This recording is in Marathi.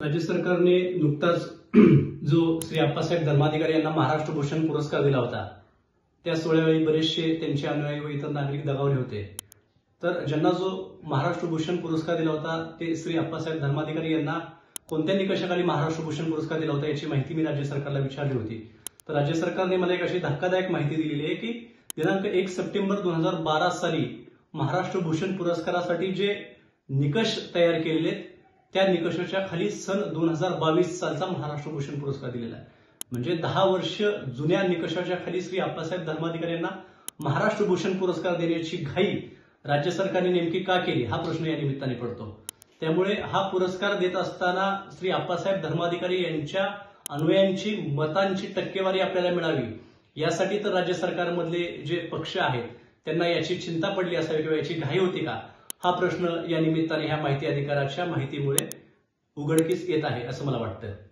राज्य सरकारने नुकताच जो श्री अप्पासाहेब धर्माधिकारी यांना महाराष्ट्र भूषण पुरस्कार दिला होता, त्याच वेळी बरेचसे त्यांचे अनुयायी व इतर नागरिक दगावले होते। तर ज्यांना जो महाराष्ट्र भूषण पुरस्कार दिला होता ते श्री अप्पासाहेब धर्माधिकारी यांना कोणत्या निकषाखाली महाराष्ट्र भूषण पुरस्कार दिला होता याची माहिती मी राज्य सरकारला विचारली होती। तर राज्य सरकारने मला एक अशी धक्कादायक माहिती दिलेली आहे की दिनांक 1 सप्टेंबर 2012 साली महाराष्ट्र भूषण पुरस्कारासाठी जे निकष तयार केलेले त्या निकषाच्या खाली सन 2022 सालचा महाराष्ट्र भूषण पुरस्कार दिलेला आहे। म्हणजे 10 वर्ष जुन्या निकषाच्या खाली श्री अप्पासाहेब धर्माधिकारी यांना महाराष्ट्र भूषण पुरस्कार देण्याची घाई राज्य सरकारने नेमकी का केली हा प्रश्न या निमित्ताने पडतो। त्यामुळे हा पुरस्कार देत असताना श्री अप्पासाहेब धर्माधिकारी यांच्या अनुयायांची मतांची टक्केवारी आपल्याला मिळावी यासाठी तर राज्य सरकारमधले जे पक्ष आहेत त्यांना याची चिंता पडली असावी किंवा याची घाई होती का हा प्रश्न या निमित्ताने ह्या माहिती अधिकाराच्या माहितीमुळे उघडकीस येत आहे असं मला वाटतं।